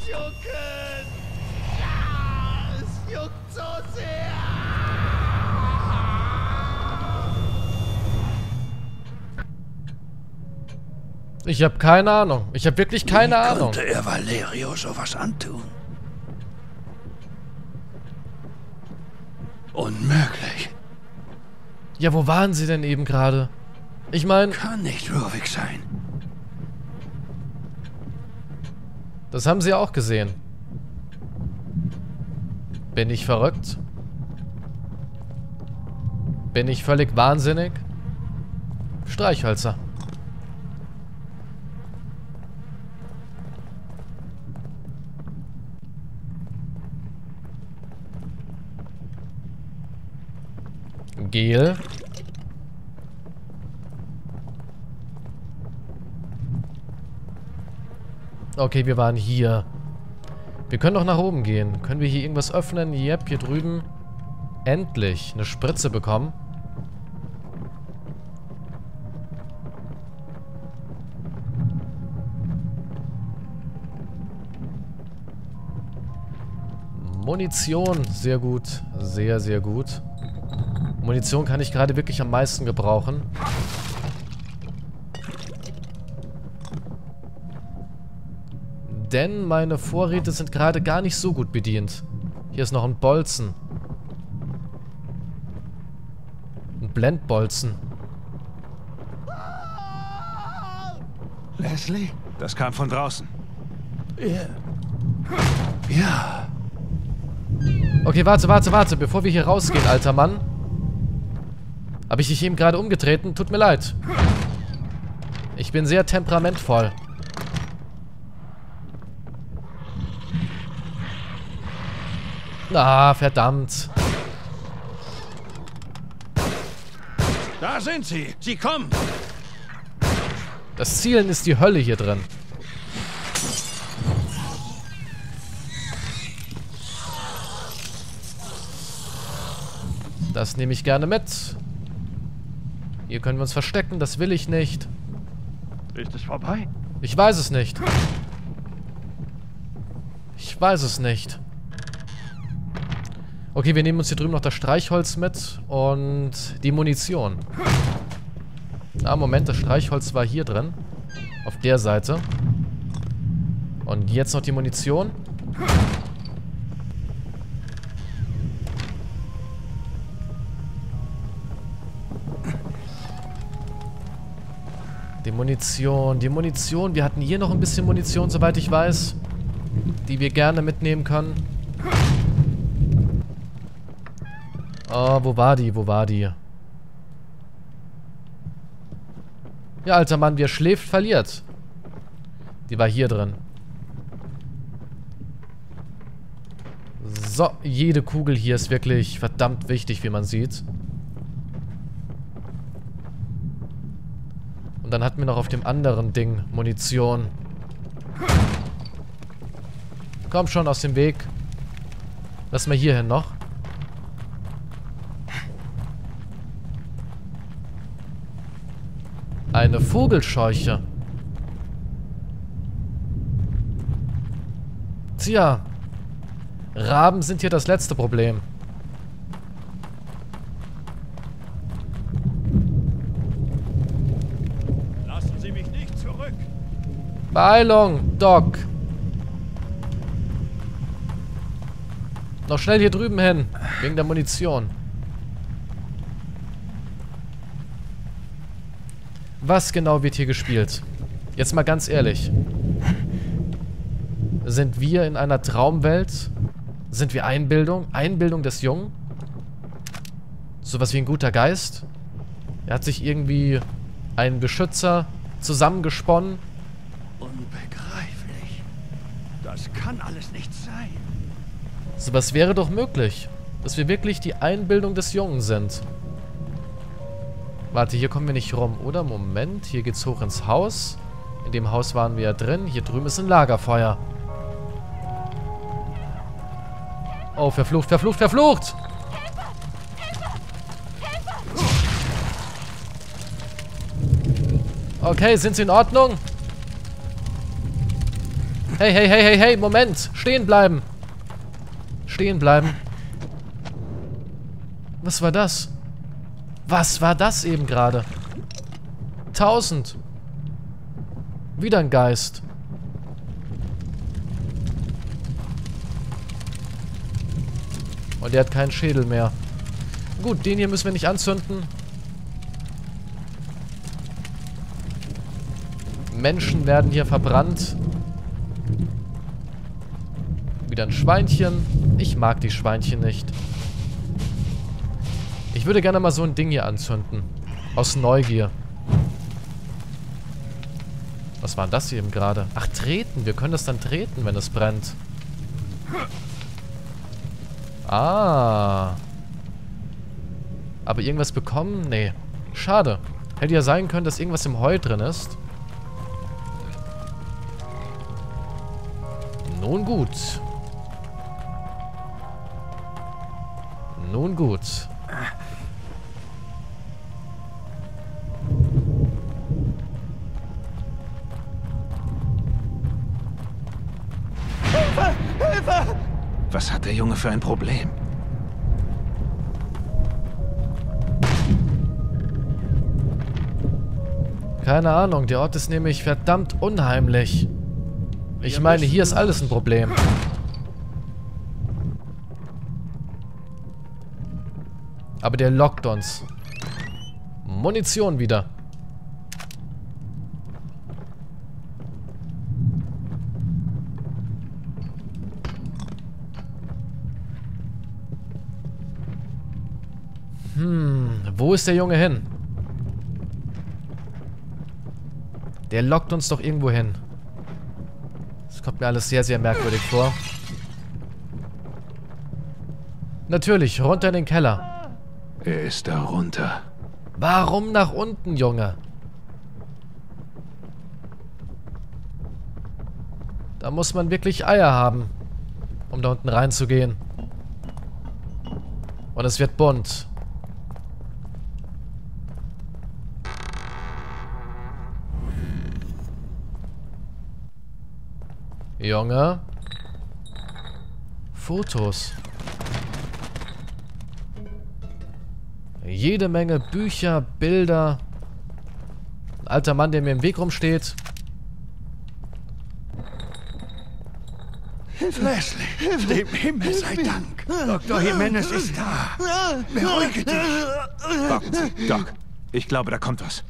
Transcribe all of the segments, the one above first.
jucken! Ja, es juckt so sehr! Ich habe keine Ahnung. Ich habe wirklich keine Ahnung. Wie konnte er Valerio sowas antun? Unmöglich. Ja, wo waren sie denn eben gerade? Ich meine, Kann nicht Ruvik sein. das haben sie ja auch gesehen. Bin ich verrückt? Bin ich völlig wahnsinnig? Streichhölzer. Gel. Okay, wir waren hier. Wir können doch nach oben gehen. Können wir hier irgendwas öffnen? Yep, hier drüben. Endlich eine Spritze bekommen. Munition. Sehr gut. Sehr, sehr gut. Munition kann ich gerade wirklich am meisten gebrauchen. Denn meine Vorräte sind gerade gar nicht so gut bedient. Hier ist noch ein Bolzen. Ein Blendbolzen. Leslie? Das kam von draußen. Ja. Okay, warte, bevor wir hier rausgehen, alter Mann. Habe ich dich eben gerade umgetreten? Tut mir leid. Ich bin sehr temperamentvoll. Ah, verdammt. Da sind sie! Sie kommen! Das Zielen ist die Hölle hier drin. Das nehme ich gerne mit. Hier können wir uns verstecken, das will ich nicht. Ist es vorbei? Ich weiß es nicht. Ich weiß es nicht. Okay, wir nehmen uns hier drüben noch das Streichholz mit und die Munition. Ah, Moment, das Streichholz war hier drin. Auf der Seite. Und jetzt noch die Munition. Die Munition. Wir hatten hier noch ein bisschen Munition, soweit ich weiß. Die wir gerne mitnehmen können. Oh, wo war die? Ja, alter Mann, wer schläft, verliert. Die war hier drin. So, jede Kugel hier ist wirklich verdammt wichtig, wie man sieht. Und dann hatten wir noch auf dem anderen Ding Munition. Komm schon aus dem Weg. Lass mal hier hin noch. Eine Vogelscheuche. Tja. Raben sind hier das letzte Problem. Lassen Sie mich nicht zurück! Beeilung, Doc. Noch schnell hier drüben hin. Wegen der Munition. Was genau wird hier gespielt? Jetzt mal ganz ehrlich. Sind wir in einer Traumwelt? Sind wir Einbildung? Einbildung des Jungen? Sowas wie ein guter Geist? Er hat sich irgendwie einen Beschützer zusammengesponnen. Unbegreiflich. Das kann alles nicht sein. Sowas wäre doch möglich. Dass wir wirklich die Einbildung des Jungen sind. Warte, hier kommen wir nicht rum, oder? Moment, hier geht's hoch ins Haus. In dem Haus waren wir ja drin. Hier drüben ist ein Lagerfeuer. Oh, verflucht, verflucht, verflucht! Okay, sind Sie in Ordnung? Hey, hey, hey, hey, hey, Moment. Stehen bleiben. Stehen bleiben. Was war das? Was war das eben gerade? 1000. Wieder ein Geist. Und der hat keinen Schädel mehr. Gut, den hier müssen wir nicht anzünden. Menschen werden hier verbrannt. Wieder ein Schweinchen. Ich mag die Schweinchen nicht. Ich würde gerne mal so ein Ding hier anzünden. Aus Neugier. Was war denn das hier eben gerade? Ach, treten. Wir können das dann treten, wenn es brennt. Ah. Aber irgendwas bekommen? Nee. Schade. Hätte ja sein können, dass irgendwas im Heu drin ist. Nun gut. Nun gut. Was hat der Junge für ein Problem? Keine Ahnung, der Ort ist nämlich verdammt unheimlich. Ich meine, hier ist alles ein Problem. Aber der lockt uns. Munition wieder. Wo ist der Junge hin? Der lockt uns doch irgendwo hin. Das kommt mir alles sehr, sehr merkwürdig vor. Natürlich, runter in den Keller. Er ist da runter. Warum nach unten, Junge? Da muss man wirklich Eier haben, um da unten reinzugehen. Und es wird bunt. Junge. Fotos. Jede Menge Bücher, Bilder. Ein alter Mann, der mir im Weg rumsteht. Leslie, dem Himmel sei Dank. Dr. Jimenez ist da. Beruhige dich. Warten Sie, Doc. Ich glaube, da kommt was.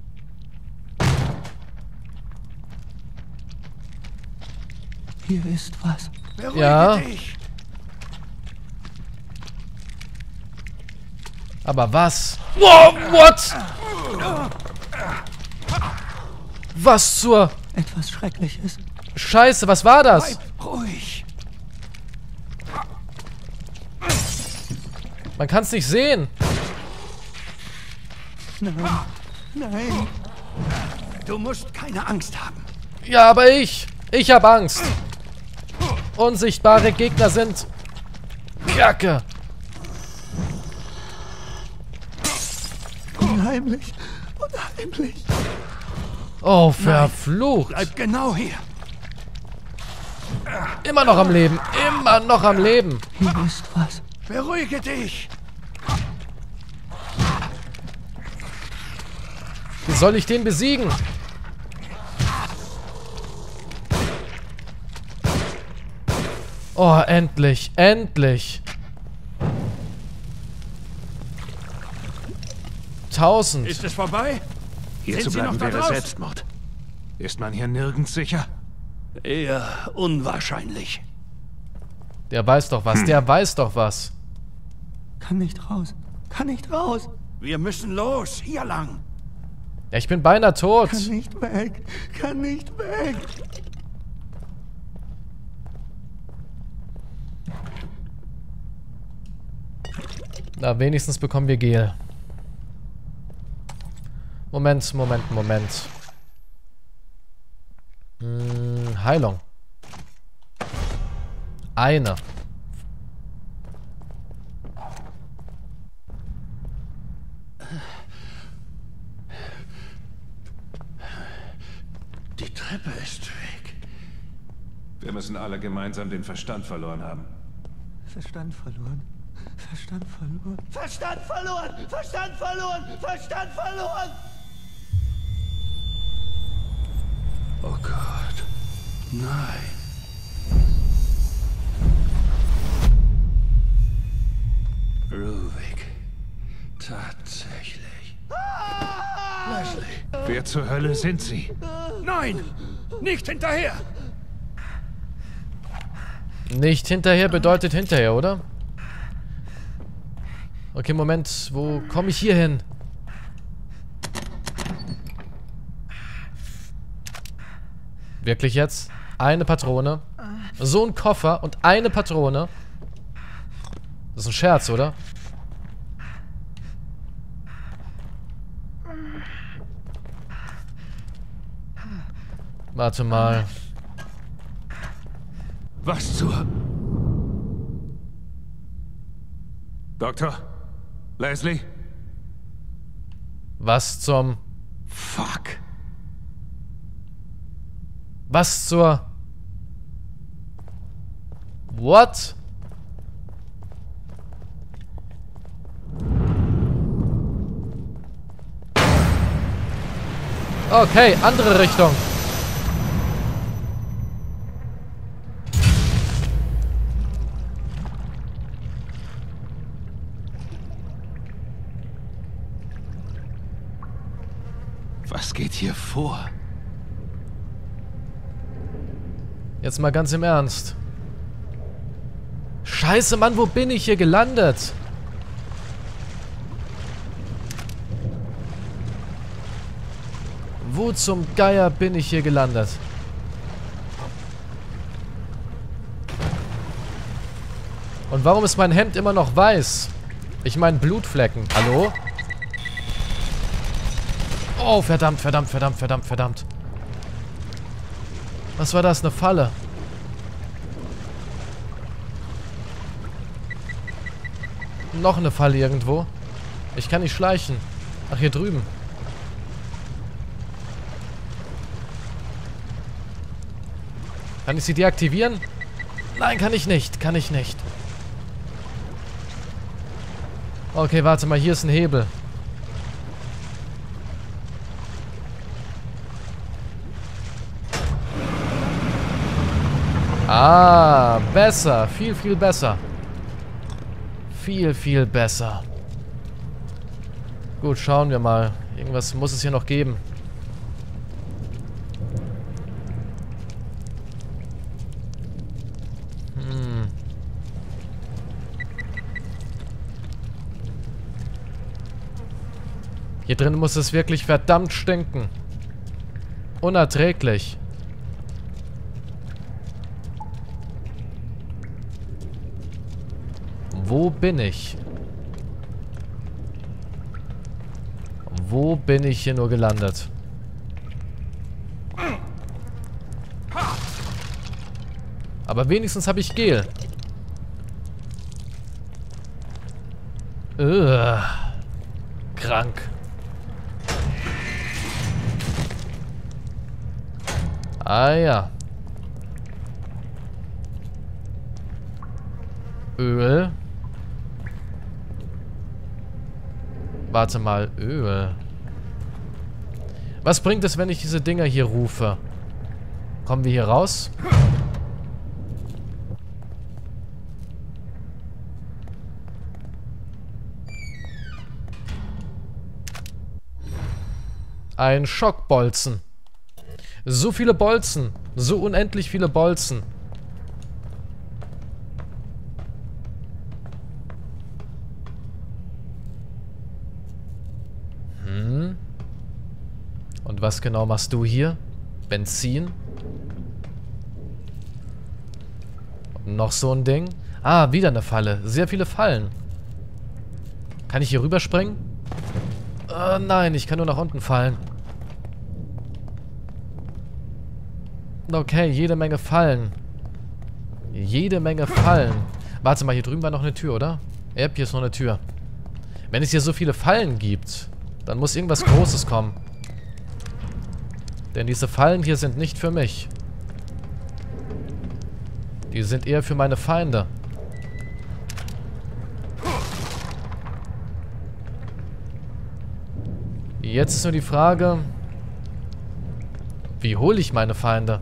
Hier ist was. Beruhige Ja. dich. Aber was? Wow, what? Was zur Etwas Schreckliches. Scheiße, was war das? Bleib ruhig. Man kann es nicht sehen. Nein. Du musst keine Angst haben. Ja, aber ich habe Angst. Unsichtbare Gegner sind Kacke. Unheimlich. Unheimlich. Oh, verflucht. Bleib genau hier. Immer noch am Leben. Immer noch am Leben. Hier ist was. Beruhige dich. Wie soll ich den besiegen? Oh, endlich. Endlich. 1000. Ist es vorbei? Hier Sind zu Sie bleiben noch da wäre draußen? Selbstmord. Ist man hier nirgends sicher? Eher unwahrscheinlich. Der weiß doch was. Der weiß doch was. Kann nicht raus. Kann nicht raus. Wir müssen los. Hier lang. Ja, ich bin beinahe tot. Kann nicht weg. Kann nicht weg. Na, wenigstens bekommen wir Gel. Moment. Heilung. Eine. Die Treppe ist weg. Wir müssen alle gemeinsam den Verstand verloren haben. Verstand verloren. Verstand verloren. Verstand verloren! Verstand verloren! Verstand verloren! Oh Gott. Nein. Ruvik. Tatsächlich. Leslie. Wer zur Hölle sind Sie? Nein! Nicht hinterher! Nicht hinterher bedeutet hinterher, oder? Okay, Moment. Wo komme ich hier hin? Wirklich jetzt? Eine Patrone. So ein Koffer und eine Patrone. Das ist ein Scherz, oder? Warte mal. Was zur... Doktor? Leslie? Was zum... Fuck. Was zur... What? Okay, andere Richtung. Was geht hier vor? Jetzt mal ganz im Ernst. Scheiße, Mann, wo bin ich hier gelandet? Wo zum Geier bin ich hier gelandet? Und warum ist mein Hemd immer noch weiß? Ich meine Blutflecken. Hallo? Oh, verdammt, verdammt, verdammt, verdammt, verdammt. Was war das? Eine Falle. Noch eine Falle irgendwo. Ich kann nicht schleichen. Ach, hier drüben. Kann ich sie deaktivieren? Nein, kann ich nicht. Kann ich nicht. Okay, warte mal. Hier ist ein Hebel. Ah, besser. Viel, viel besser. Viel, viel besser. Gut, schauen wir mal. Irgendwas muss es hier noch geben. Hier drin muss es wirklich verdammt stinken. Unerträglich. Wo bin ich? Wo bin ich hier nur gelandet? Aber wenigstens habe ich Gel. Krank. Ah ja. Öl. Warte mal, Öl. Was bringt es, wenn ich diese Dinger hier rufe? Kommen wir hier raus? Ein Schockbolzen. So viele Bolzen. So unendlich viele Bolzen. Und was genau machst du hier? Benzin? Und noch so ein Ding. Ah, wieder eine Falle. Sehr viele Fallen. Kann ich hier rüberspringen? Nein, ich kann nur nach unten fallen. Okay, jede Menge Fallen. Jede Menge Fallen. Warte mal, hier drüben war noch eine Tür, oder? Ja, hier ist noch eine Tür. Wenn es hier so viele Fallen gibt, dann muss irgendwas Großes kommen. Denn diese Fallen hier sind nicht für mich. Die sind eher für meine Feinde. Jetzt ist nur die Frage, wie hole ich meine Feinde?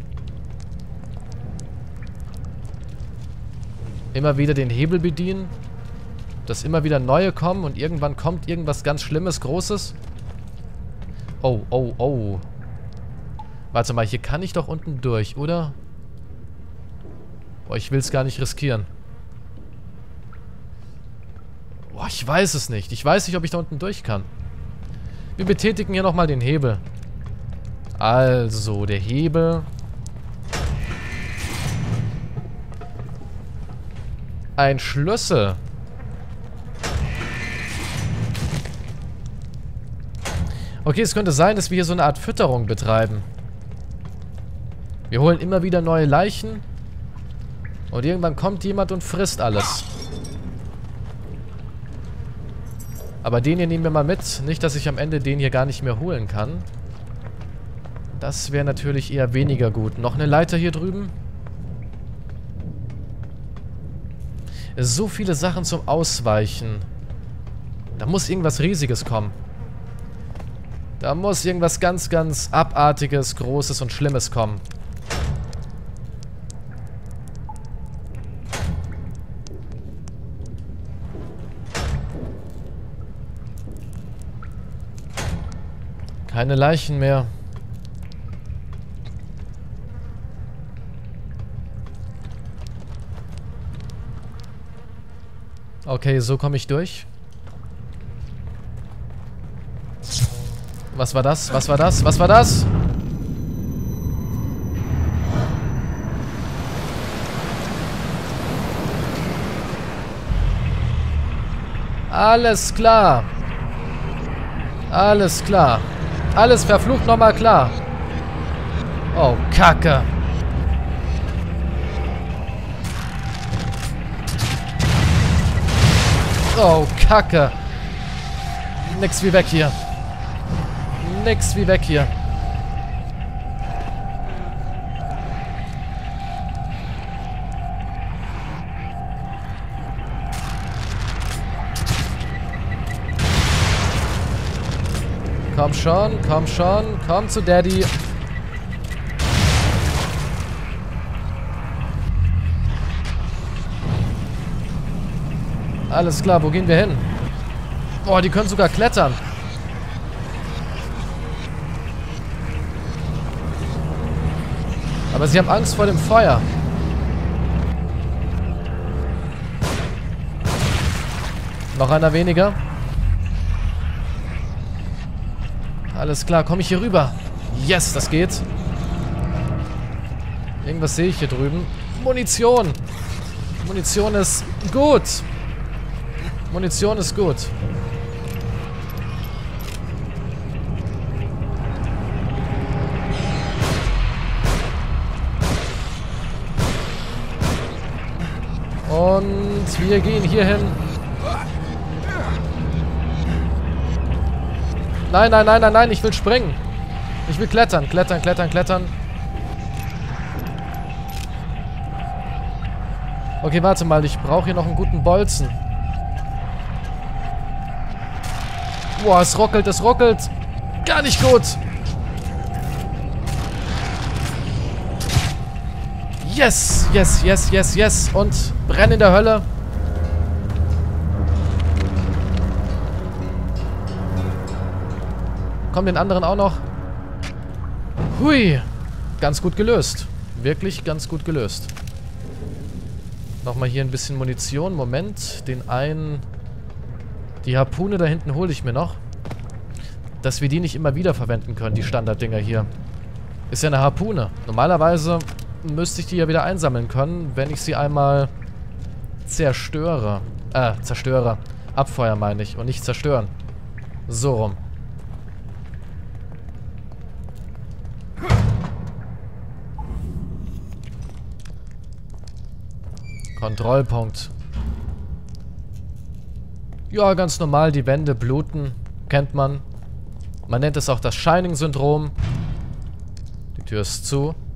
Immer wieder den Hebel bedienen, dass immer wieder neue kommen und irgendwann kommt irgendwas ganz Schlimmes, Großes. Oh, oh, oh. Warte mal, hier kann ich doch unten durch, oder? Boah, ich will es gar nicht riskieren. Boah, ich weiß es nicht. Ich weiß nicht, ob ich da unten durch kann. Wir betätigen hier nochmal den Hebel. Also, der Hebel. Ein Schlüssel. Okay, es könnte sein, dass wir hier so eine Art Fütterung betreiben. Wir holen immer wieder neue Leichen. Und irgendwann kommt jemand und frisst alles. Aber den hier nehmen wir mal mit. Nicht, dass ich am Ende den hier gar nicht mehr holen kann. Das wäre natürlich eher weniger gut. Noch eine Leiter hier drüben. So viele Sachen zum Ausweichen. Da muss irgendwas Riesiges kommen. Da muss irgendwas ganz, ganz Abartiges, Großes und Schlimmes kommen. Keine Leichen mehr. Okay, so komme ich durch. Was war das? Was war das? Was war das? Alles klar. Alles klar. Alles verflucht nochmal klar. Oh, Kacke. Oh, Kacke. Nix wie weg hier. Nix wie weg hier. Komm schon, komm schon. Komm zu Daddy. Alles klar, wo gehen wir hin? Boah, die können sogar klettern. Aber sie haben Angst vor dem Feuer. Noch einer weniger. Alles klar, komme ich hier rüber? Yes, das geht. Irgendwas sehe ich hier drüben. Munition. Munition ist gut. Munition ist gut. Und wir gehen hier hin. Nein, nein, nein, nein, nein, ich will springen. Ich will klettern, klettern, klettern, klettern. Okay, warte mal, ich brauche hier noch einen guten Bolzen. Boah, es ruckelt, es ruckelt. Gar nicht gut. Yes, yes, yes, yes, yes. Und brenn in der Hölle. Kommen den anderen auch noch. Hui. Ganz gut gelöst. Wirklich ganz gut gelöst. Nochmal hier ein bisschen Munition. Moment. Den einen... Die Harpune da hinten hole ich mir noch. Dass wir die nicht immer wieder verwenden können, die Standarddinger hier. Ist ja eine Harpune. Normalerweise müsste ich die ja wieder einsammeln können, wenn ich sie einmal zerstöre. Zerstöre. Abfeuer meine ich und nicht zerstören. So rum. Kontrollpunkt. Ja, ganz normal, die Wände bluten. Kennt man. Man nennt es auch das Shining-Syndrom. Die Tür ist zu.